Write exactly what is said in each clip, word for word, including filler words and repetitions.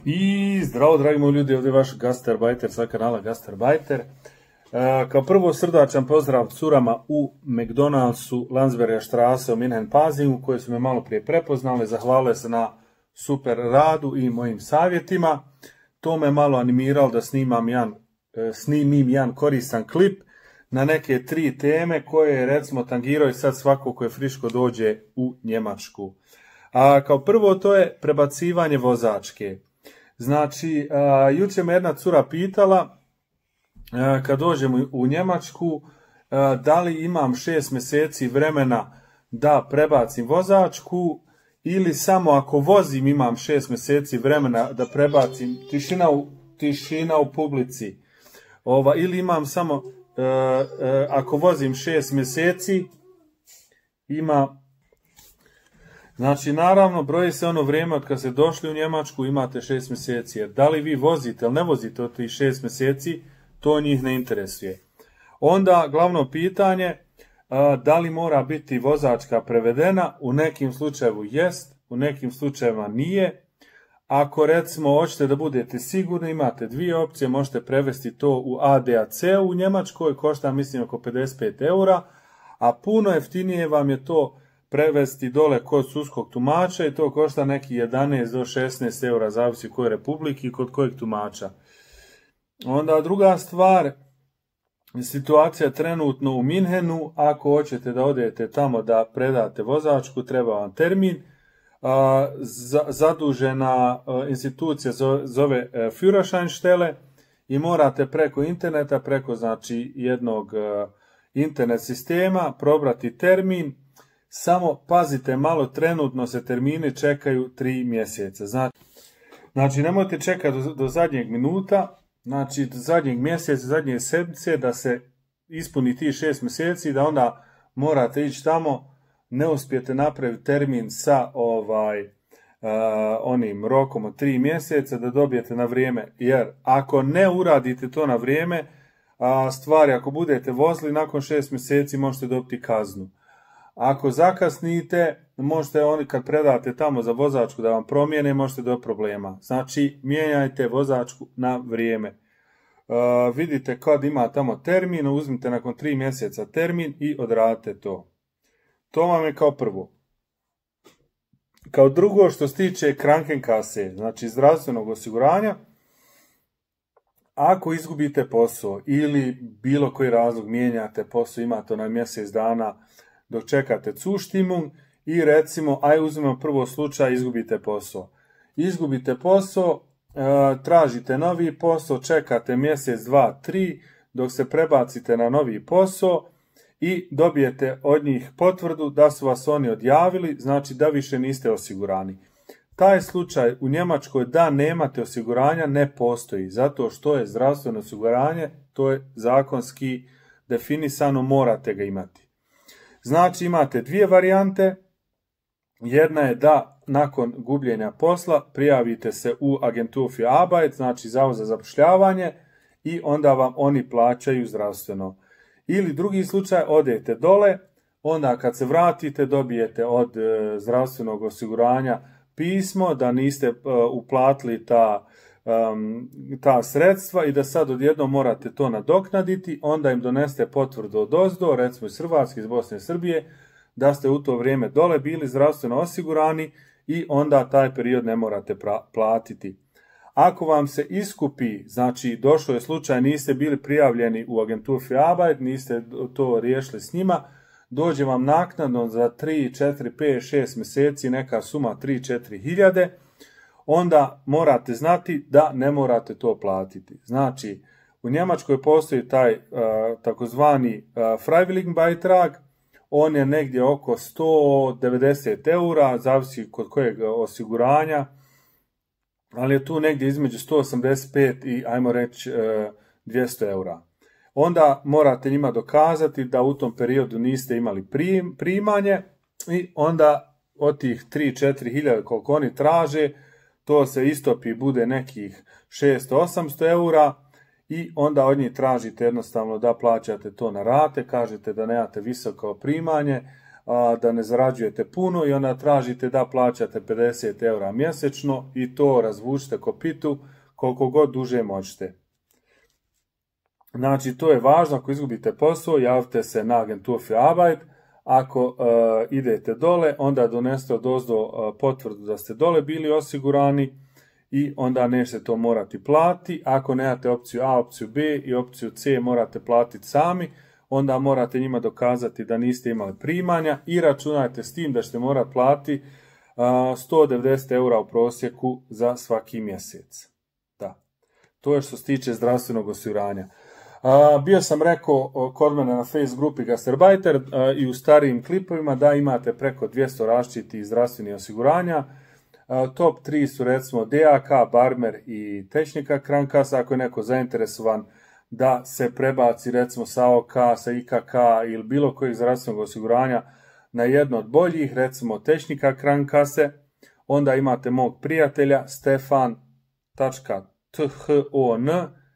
I zdravo, dragi moji ljudi, ovdje je vaš Gastarbajter sa kanala Gastarbajter. E, kao prvo srdačan pozdrav curama u McDonald'su Landsberger Straße u Minhen-Pazingu, koje su me malo prije prepoznale. Zahvalile se na super radu i mojim savjetima. To me malo animiralo da snimam jedan, snimim jedan koristan klip na neke tri teme koje recimo tangiraju sad svako koje friško dođe u Njemačku. A kao prvo to je prebacivanje vozačke. Znači, a, jučer me jedna cura pitala, a, kad dođem u Njemačku, a, da li imam šest mjeseci vremena da prebacim vozačku ili samo ako vozim imam šest mjeseci vremena da prebacim, tišina u, tišina u publici, Ova, ili imam samo, a, a, ako vozim šest mjeseci, ima... Znači, naravno, broji se ono vrijeme od kad ste došli u Njemačku, imate šest mjeseci. Jer da li vi vozite ili ne vozite od tih šest mjeseci, to njih ne interesuje. Onda, glavno pitanje, da li mora biti vozačka prevedena, u nekim slučajevu jest, u nekim slučajevima nije. Ako, recimo, hoćete da budete sigurni, imate dvije opcije, možete prevesti to u A D A C u Njemačkoj, košta, mislim, oko pedeset pet eura, a puno jeftinije vam je to prevesti dole kod sudskog tumača i to košta neki jedanaest do šesnaest eura, zavisi koje republike i kod kojeg tumača. Onda druga stvar, situacija trenutno u Minhenu, ako hoćete da odete tamo da predate vozačku, treba vam termin. Zadužena institucija zove Führerscheinstelle i morate preko interneta, preko znači jednog internet sistema probrati termin. Samo pazite malo, trenutno se termini čekaju tri mjeseca. Znači, znači nemojte čekati do, do zadnjeg minuta, znači do zadnjeg mjeseca, zadnje sedmice da se ispuni tih šest mjeseci, da onda morate ići tamo, ne uspijete napraviti termin sa ovaj uh, onim rokom od tri mjeseca da dobijete na vrijeme. Jer ako ne uradite to na vrijeme, a stvari ako budete vozili nakon šest mjeseci možete dobiti kaznu. Ako zakasnite, možete oni kad predate tamo za vozačku da vam promijene, možete do problema. Znači, mijenjajte vozačku na vrijeme. Uh, vidite kad ima tamo termin, uzmite nakon tri mjeseca termin i odradite to. To vam je kao prvo. Kao drugo, što se tiče Krankenkasse, znači zdravstvenog osiguranja, ako izgubite posao ili bilo koji razlog mijenjate posao, imate na mjesec dana dok čekate Zustimmung i recimo, aj uzmemo prvo slučaj, izgubite posao. Izgubite posao, tražite novi posao, čekate mjesec, dva, tri, dok se prebacite na novi posao i dobijete od njih potvrdu da su vas oni odjavili, znači da više niste osigurani. Taj slučaj u Njemačkoj da nemate osiguranja ne postoji, zato što je zdravstveno osiguranje, to je zakonski definisano, morate ga imati. Znači imate dvije varijante, jedna je da nakon gubljenja posla prijavite se u Agentur für Arbeit, znači Zavod za zapošljavanje i onda vam oni plaćaju zdravstveno. Ili drugi slučaj, odete dole, onda kad se vratite dobijete od e, zdravstvenog osiguranja pismo da niste e, uplatili ta, um, ta sredstva i da sad odjednom morate to nadoknaditi, onda im donesete potvrdu od ozdo, recimo iz Hrvatske, iz Bosne i Srbije, da ste u to vrijeme dole bili zdravstveno osigurani i onda taj period ne morate platiti. Ako vam se iskupi, znači došlo je slučaj, niste bili prijavljeni u Agentur für Arbeit, niste to riješili s njima, dođe vam naknadno za tri, četiri, pet, šest mjeseci neka suma tri do četiri hiljade, onda morate znati da ne morate to platiti. Znači, u Njemačkoj postoji taj uh, takozvani uh, Freiwilligenbeitrag, on je negdje oko sto devedeset eura, zavisi kod kojeg osiguranja, ali je tu negdje između sto osamdeset pet i, ajmo reći, uh, dvjesto eura. Onda morate njima dokazati da u tom periodu niste imali prim, primanje i onda od tih tri do četiri hiljade koliko oni traže, to se istopi, bude nekih šesto do osamsto eura i onda od njih tražite jednostavno da plaćate to na rate, kažete da nemate visoko primanje, a, da ne zarađujete puno i onda tražite da plaćate pedeset eura mjesečno i to razvučite kopitu koliko god duže možete. Znači, to je važno, ako izgubite posao, javite se na agenturu für Arbeit. Ako uh, idete dole, onda donesete odozdo uh, potvrdu da ste dole bili osigurani i onda nećete to morati platiti. Ako nemate opciju A, opciju B i opciju C morate platiti sami, onda morate njima dokazati da niste imali primanja i računajte s tim da ćete morati platiti uh, sto devedeset eura u prosjeku za svaki mjesec. Da. To je što se tiče zdravstvenog osiguranja. Uh, bio sam rekao kod mene na Facebook grupi Gastarbeiter uh, i u starijim klipovima da imate preko dvjesto različitih zdravstvenih osiguranja. Uh, top tri su recimo D A K, Barmer i Technika Krankenkasse. Ako je neko zainteresovan da se prebaci recimo sa A O K, sa I K K ili bilo kojeg zdravstvenog osiguranja na jedno od boljih, recimo Technika Krankenkasse, onda imate mog prijatelja stefan tačka thon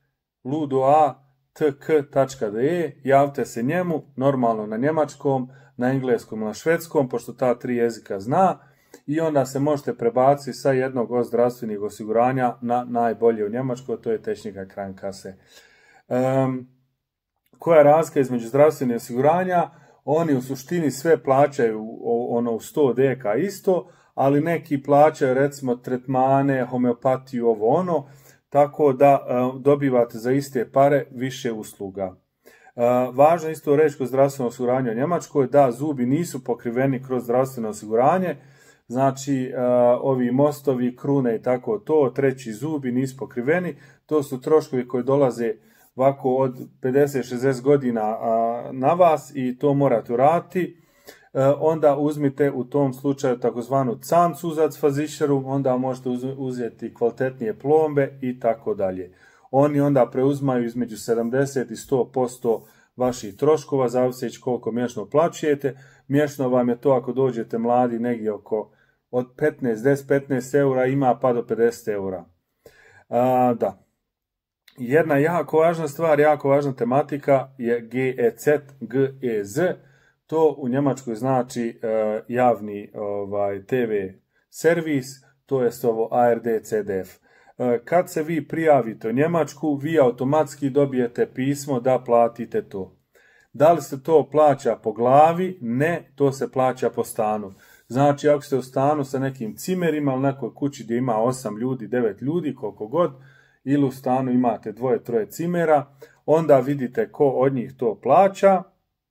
ludoa t k tačka d e, javite se njemu, normalno na njemačkom, na engleskom, na švedskom, pošto ta tri jezika zna, i onda se možete prebaciti sa jednog od zdravstvenih osiguranja na najbolje u Njemačkoj, to je Technika Krankenkasse. Um, koja je razlika između zdravstvenih osiguranja? Oni u suštini sve plaćaju ono u sto deka isto, ali neki plaćaju recimo tretmane, homeopatiju, ovo ono, tako da uh, dobivate za iste pare više usluga. Uh, važno isto reći kod zdravstvenog osiguranja u Njemačkoj da zubi nisu pokriveni kroz zdravstveno osiguranje, znači uh, ovi mostovi, krune i tako to, treći zubi nisu pokriveni, to su troškovi koji dolaze ovako od pedeset do šezdeset godina uh, na vas i to morate uraditi. Uh, onda uzmite u tom slučaju takozvanu Zahnzusatzversicherung, onda možete uzeti kvalitetnije plombe i tako dalje. Oni onda preuzmaju između sedamdeset i sto posto vaših troškova, zavisi koliko mjesečno plaćujete. Mjesečno vam je to ako dođete mladi negdje oko od petnaest, deset do petnaest eura, ima pa do pedeset eura. Uh, da. Jedna jako važna stvar, jako važna tematika je G E Z, G E Z. To u Njemačkoj znači uh, javni ovaj, T V servis, to je ovo A R D C D F. Uh, kad se vi prijavite u Njemačku, vi automatski dobijete pismo da platite to. Da li se to plaća po glavi? Ne, to se plaća po stanu. Znači, ako ste u stanu sa nekim cimerima ili nekoj kući gdje ima osam ljudi, devet ljudi, koliko god, ili u stanu imate dvoje, troje cimera, onda vidite ko od njih to plaća.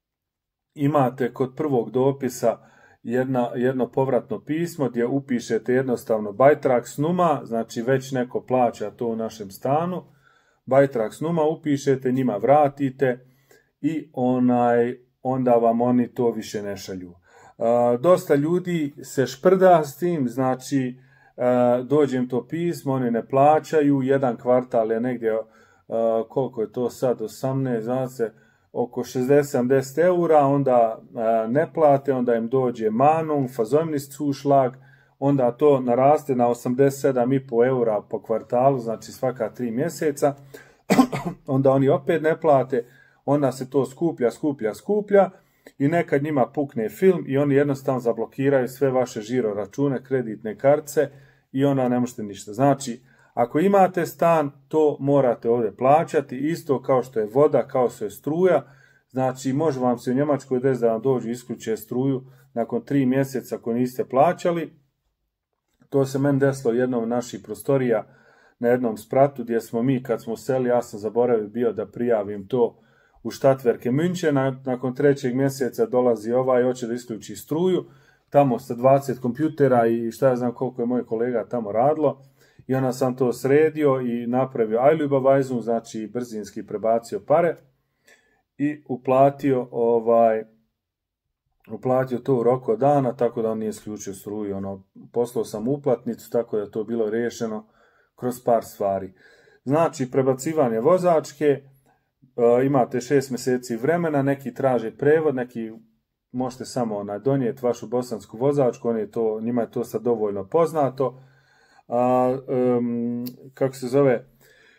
Imate kod prvog dopisa jedna, jedno povratno pismo gdje upišete jednostavno Beitragsnummer, znači već neko plaća to u našem stanu. Beitragsnummer upišete, njima vratite i onaj, onda vam oni to više ne šalju. Uh, dosta ljudi se šprda s tim, znači uh, dođe im to pismo, oni ne plaćaju, jedan kvartal je negdje, uh, koliko je to sad, osamnaest, znači oko šezdeset sedamdeset eura, onda uh, ne plate, onda im dođe Mahnung, Versäumniszuschlag, onda to naraste na osamdeset sedam i pol eura po kvartalu, znači svaka tri mjeseca, onda oni opet ne plate, onda se to skuplja, skuplja, skuplja i nekad njima pukne film i oni jednostavno zablokiraju sve vaše žiro račune, kreditne kartice i onda ne možete ništa. Znači, ako imate stan, to morate ovdje plaćati, isto kao što je voda, kao što je struja. Znači, može vam se u Njemačkoj desiti da vam dođu isključe struju nakon tri mjeseca ako niste plaćali. To se meni desilo jednom naših prostorija na jednom spratu gdje smo mi, kad smo seli, ja sam zaboravio bio da prijavim to u Stadtwerke München, nakon trećeg mjeseca dolazi ovaj, hoće da isključi struju, tamo sa dvadeset kompjutera i šta ja znam koliko je moj kolega tamo radilo, i onda sam to sredio i napravio Eilüberweisung, znači brzinski prebacio pare i uplatio ovaj, uplatio to u roku dana, tako da on nije isključio struju, ono, poslao sam uplatnicu, tako da je to bilo riješeno kroz par stvari. Znači, prebacivanje vozačke, Uh, imate šest mjeseci vremena, neki traže prevod, neki možete samo onaj, donijeti vašu bosansku vozačku, on je to, njima je to sad dovoljno poznato. Uh, um, kako se zove,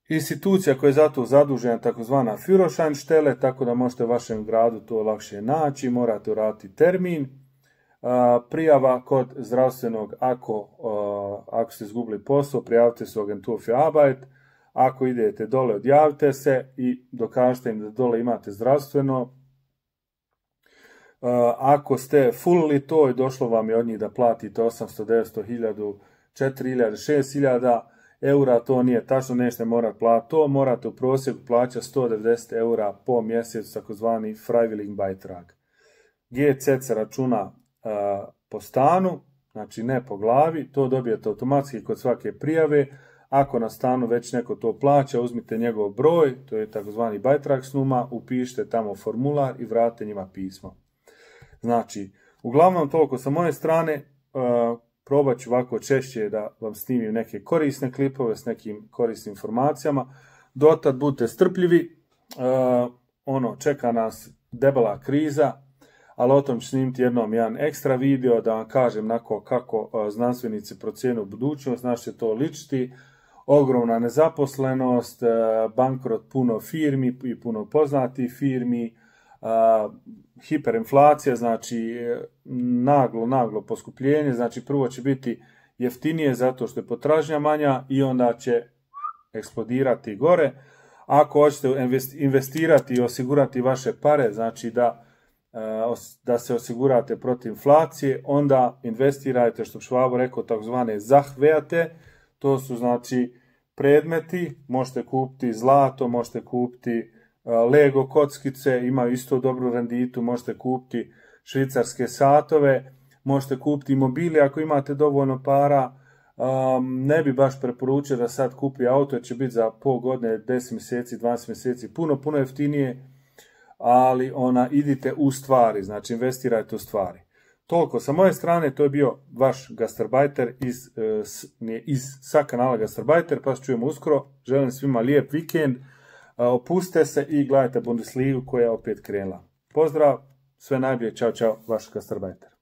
institucija koja je za to zadužena, takozvana Führerscheinstelle, tako da možete u vašem gradu to lakše naći, morate uraditi termin. Prijava kod zdravstvenog, ako, ako ste izgubili posao, prijavite se u agentur für Arbeit. Ako idete dole, odjavite se i dokažite im da dole imate zdravstveno. Ako ste fullili to i došlo vam je od njih da platite osamsto, devetsto, hiljadu, četiri hiljade, šest hiljada eura, to nije tačno, nećete morati platiti to, morate u prosjeku plaćati sto devedeset eura po mjesecu, takozvani Freiwilligen Beitrag. G C se računa uh, po stanu, znači ne po glavi, to dobijete automatski kod svake prijave. Ako na stanu već neko to plaća, uzmite njegov broj, to je takozvani Beitragsnummer, upišite tamo formular i vratite njima pismo. Znači, uglavnom toliko sa moje strane, uh, probat ću ovako češće da vam snimim neke korisne klipove s nekim korisnim informacijama. Dotad budite strpljivi, uh, ono, čeka nas debela kriza, ali o tom ću snimiti jednom jedan ekstra video da vam kažem nako kako uh, znanstvenici procjenu budućnost, znači će to ličiti, ogromna nezaposlenost, uh, bankrot puno firmi i puno poznatih firmi, Uh, hiperinflacija, znači naglo, naglo poskupljenje, znači prvo će biti jeftinije zato što je potražnja manja i onda će eksplodirati gore. Ako hoćete investirati i osigurati vaše pare, znači da, uh, da se osigurate protiv inflacije, onda investirajte, što Švabo rekao, takozvane Sachwerte, to su znači predmeti, možete kupiti zlato, možete kupiti Lego kockice, imaju isto dobru renditu, možete kupiti švicarske satove, možete kupiti imobili ako imate dovoljno para. Um, ne bi baš preporučio da sad kupi auto, jer će biti za pol godine, deset mjeseci, dvadeset mjeseci, puno, puno jeftinije, ali ona, idite u stvari, znači investirajte u stvari. Toliko sa moje strane, to je bio vaš Gastarbajter iz, iz, sa kanala Gastarbajter, pa se čujemo uskoro. Želim svima lijep vikend. Opustite se i gledajte Bundesligu koja je opet krenula. Pozdrav, sve najbolje, čao, čao, vaš Gastarbajter.